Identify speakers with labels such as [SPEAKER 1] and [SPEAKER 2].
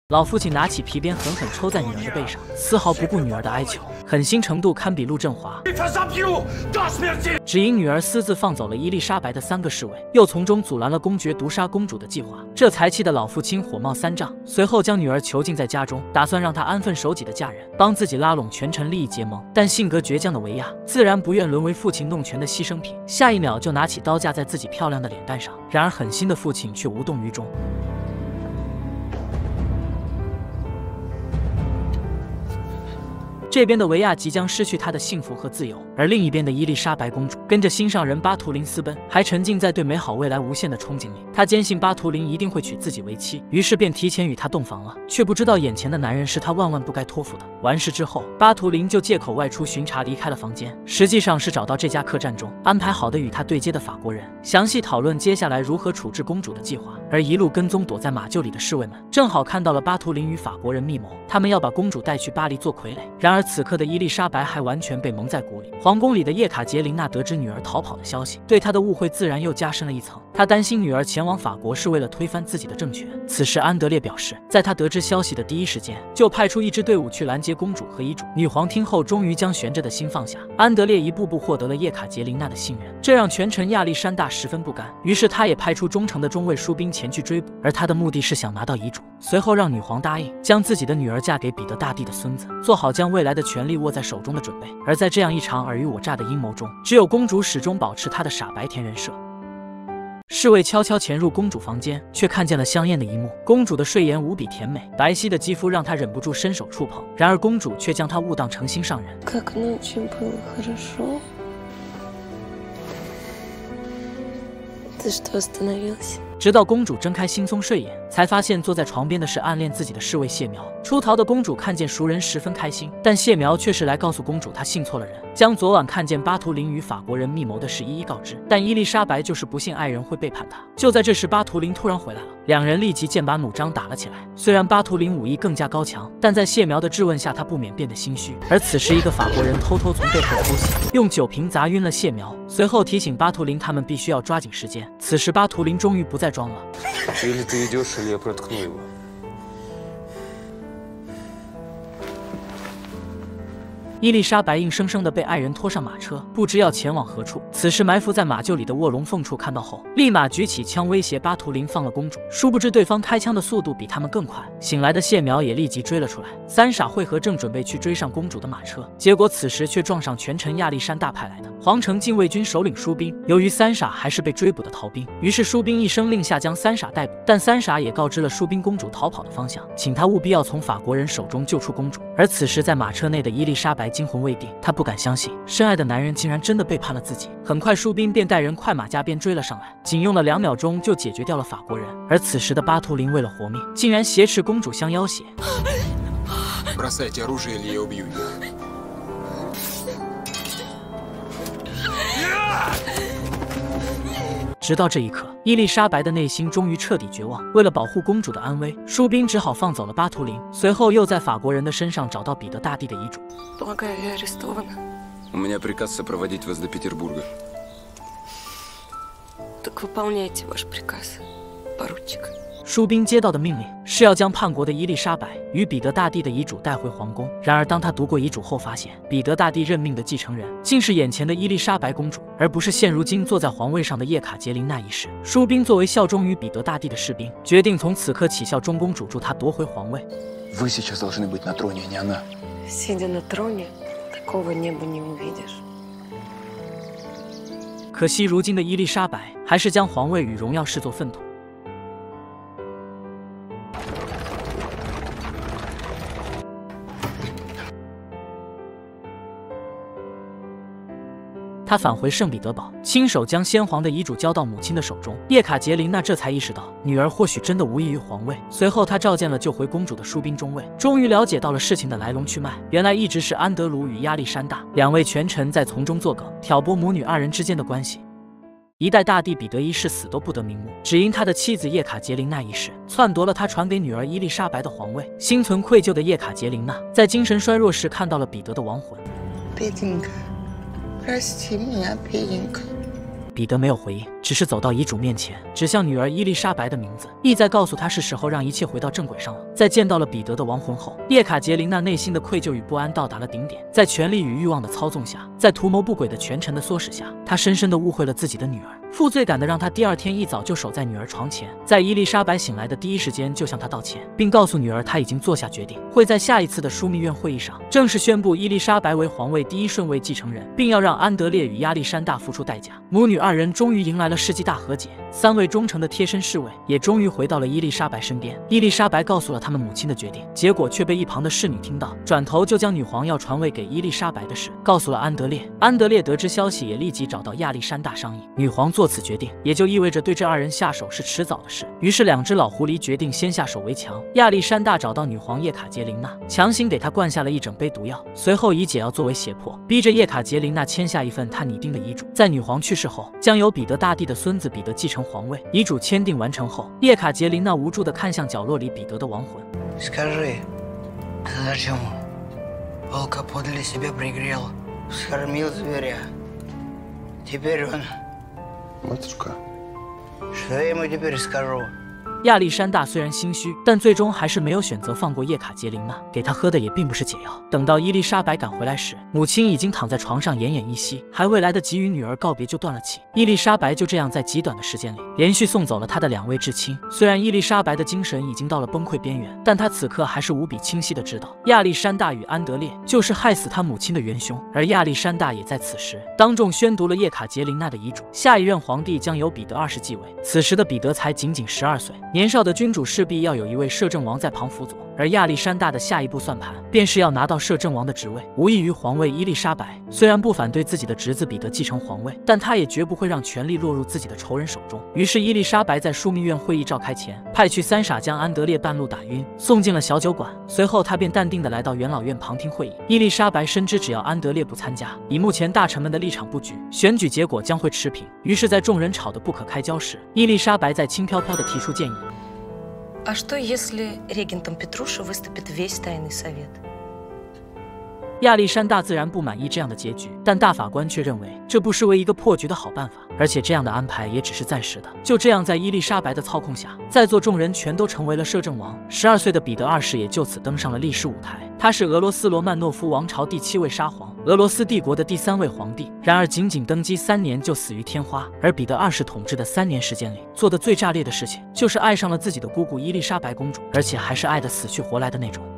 [SPEAKER 1] 老父亲拿起皮鞭狠狠抽在女儿的背上，丝毫不顾女儿的哀求，狠心程度堪比陆振华。只因女儿私自放走了伊丽莎白的3个侍卫，又从中阻拦了公爵毒杀公主的计划，这才气得老父亲火冒三丈。随后将女儿囚禁在家中，打算让她安分守己的嫁人，帮自己拉拢权臣利益结盟。但性格倔强的维亚自然不愿沦为父亲弄权的牺牲品，下一秒就拿起刀架在自己漂亮的脸蛋上。然而狠心的父亲却无动于衷。这边的维亚即将失去她的幸福和自由，而另一边的伊丽莎白公主跟着心上人巴图林私奔，还沉浸在对美好未来无限的憧憬里。她坚信巴图林一定会娶自己为妻，于是便提前与他洞房了，却不知道眼前的男人是她万万不该托付的。完事之后，巴图林就借口外出巡查离开了房间，实际上是找到这家客栈中安排好的与他对接的法国人，详细讨论接下来如何处置公主的计划。而一路跟踪躲在马厩里的侍卫们，正好看到了巴图林与法国人密谋，他们要把公主带去巴黎做傀儡。然而此刻的伊丽莎白还完全被蒙在鼓里。皇宫里的叶卡捷琳娜得知女儿逃跑的消息，对她的误会自然又加深了一层。她担心女儿前往法国是为了推翻自己的政权。此时安德烈表示，在他得知消息的第一时间，就派出一支队伍去拦截公主和遗嘱。女皇听后，终于将悬着的心放下。安德烈一步步获得了叶卡捷琳娜的信任，这让权臣亚历山大十分不甘，于是他也派出忠诚的中卫疏兵前去追捕，而他的目的是想拿到遗嘱，随后让女皇答应将自己的女儿嫁给彼得大帝的孙子，做好将未来的权力握在手中的准备。而在这样一场尔虞我诈的阴谋中，只有公主始终保持她的傻白甜人设。侍卫悄悄潜入公主房间，却看见了香艳的一幕。公主的睡颜无比甜美，白皙的肌肤让他忍不住伸手触碰，然而公主却将他误当成心上人。直到公主睁开惺忪睡眼，才发现坐在床边的是暗恋自己的侍卫谢苗。出逃的公主看见熟人十分开心，但谢苗却是来告诉公主她信错了人，将昨晚看见巴图林与法国人密谋的事一一告知。但伊丽莎白就是不信爱人会背叛她。就在这时，巴图林突然回来了，两人立即剑拔弩张打了起来。虽然巴图林武艺更加高强，但在谢苗的质问下，他不免变得心虚。而此时一个法国人偷偷从背后偷袭，用酒瓶砸晕了谢苗，随后提醒巴图林他们必须要抓紧时间。此时巴图林终于不再装了。伊丽莎白硬生生地被爱人拖上马车，不知要前往何处。此时埋伏在马厩里的卧龙凤处看到后，立马举起枪威胁巴图林放了公主。殊不知对方开枪的速度比他们更快，醒来的谢苗也立即追了出来。三傻会合正准备去追上公主的马车，结果此时却撞上权臣亚历山大派来的皇城禁卫军首领疏兵。由于三傻还是被追捕的逃兵，于是疏兵一声令下将三傻逮捕，但三傻也告知了疏兵公主逃跑的方向，请他务必要从法国人手中救出公主。而此时在马车内的伊丽莎白惊魂未定，她不敢相信深爱的男人竟然真的背叛了自己。很快疏兵便带人快马加鞭追了上来，仅用了2秒钟就解决掉了法国人。而此时的巴图林为了活命，竟然挟持公主相要挟。直到这一刻，伊丽莎白的内心终于彻底绝望。为了保护公主的安危，疏兵只好放走了巴图林，随后又在法国人的身上找到彼得大帝的遗嘱。疏兵接到的命令是要将叛国的伊丽莎白与彼得大帝的遗嘱带回皇宫。然而当他读过遗嘱后，发现彼得大帝任命的继承人竟是眼前的伊丽莎白公主，而不是现如今坐在皇位上的叶卡捷琳娜一世。疏兵作为效忠于彼得大帝的士兵，决定从此刻起效忠公主，助他夺回皇位。可惜如今的伊丽莎白还是将皇位与荣耀视作粪土。他返回圣彼得堡，亲手将先皇的遗嘱交到母亲的手中。叶卡捷琳娜这才意识到女儿或许真的无异于皇位。随后他召见了救回公主的疏兵中尉，终于了解到了事情的来龙去脉。原来一直是安德鲁与亚历山大2位权臣在从中作梗，挑拨母女2人之间的关系。一代大帝彼得一世死都不得瞑目，只因他的妻子叶卡捷琳娜一世篡夺了他传给女儿伊丽莎白的皇位。心存愧疚的叶卡捷琳娜在精神衰弱时看到了彼得的亡魂。 彼得没有回应，只是走到遗嘱面前，指向女儿伊丽莎白的名字，意在告诉她是时候让一切回到正轨上了。在见到了彼得的亡魂后，叶卡捷琳娜内心的愧疚与不安到达了顶点。在权力与欲望的操纵下，在图谋不轨的权臣的唆使下，她深深地误会了自己的女儿，负罪感的让她第二天一早就守在女儿床前，在伊丽莎白醒来的第一时间就向她道歉，并告诉女儿她已经做下决定，会在下一次的枢密院会议上正式宣布伊丽莎白为皇位第一顺位继承人，并要让安德烈与亚历山大付出代价。母女二人终于迎来了世纪大和解，3位忠诚的贴身侍卫也终于回到了伊丽莎白身边。伊丽莎白告诉了他们母亲的决定，结果却被一旁的侍女听到，转头就将女皇要传位给伊丽莎白的事告诉了安德烈。安德烈得知消息也立即找到亚历山大商议，女皇做此决定，也就意味着对这二人下手是迟早的事。于是2只老狐狸决定先下手为强。亚历山大找到女皇叶卡捷琳娜，强行给她灌下了一整杯毒药，随后以解药作为胁迫，逼着叶卡捷琳娜签下一份他拟定的遗嘱。在女皇去世后，将由彼得大帝的孙子彼得继承皇位。遗嘱签订完成后，叶卡捷琳娜无助地看向角落里彼得的亡魂。
[SPEAKER 2] Скажи, зачем волка подле себя пригрел, скормил зверя? Теперь он...
[SPEAKER 3] Матушка.
[SPEAKER 2] Что я ему теперь скажу?
[SPEAKER 1] 亚历山大虽然心虚，但最终还是没有选择放过叶卡捷琳娜，给她喝的也并不是解药。等到伊丽莎白赶回来时，母亲已经躺在床上奄奄一息，还未来得及与女儿告别就断了气。伊丽莎白就这样在极短的时间里连续送走了她的2位至亲。虽然伊丽莎白的精神已经到了崩溃边缘，但她此刻还是无比清晰地知道，亚历山大与安德烈就是害死她母亲的元凶。而亚历山大也在此时当众宣读了叶卡捷琳娜的遗嘱，下一任皇帝将由彼得2世继位。此时的彼得才仅仅12岁。年少的君主势必要有一位摄政王在旁辅佐，而亚历山大的下一步算盘便是要拿到摄政王的职位，无异于皇位。伊丽莎白虽然不反对自己的侄子彼得继承皇位，但她也绝不会让权力落入自己的仇人手中。于是伊丽莎白在枢密院会议召开前，派去3傻将安德烈半路打晕，送进了小酒馆。随后她便淡定地来到元老院旁听会议。伊丽莎白深知只要安德烈不参加，以目前大臣们的立场布局，选举结果将会持平。于是在众人吵得不可开交时，伊丽莎白在轻飘飘地提出建议。
[SPEAKER 4] А что, если регентом Петруша выступит весь тайный совет?
[SPEAKER 1] 亚历山大自然不满意这样的结局，但大法官却认为这不失为一个破局的好办法，而且这样的安排也只是暂时的。就这样，在伊丽莎白的操控下，在座众人全都成为了摄政王。12岁的彼得2世也就此登上了历史舞台。他是俄罗斯罗曼诺夫王朝第7位沙皇，俄罗斯帝国的第3位皇帝。然而，仅仅登基3年就死于天花。而彼得2世统治的3年时间里，做的最炸裂的事情就是爱上了自己的姑姑伊丽莎白公主，而且还是爱得死去活来的那种。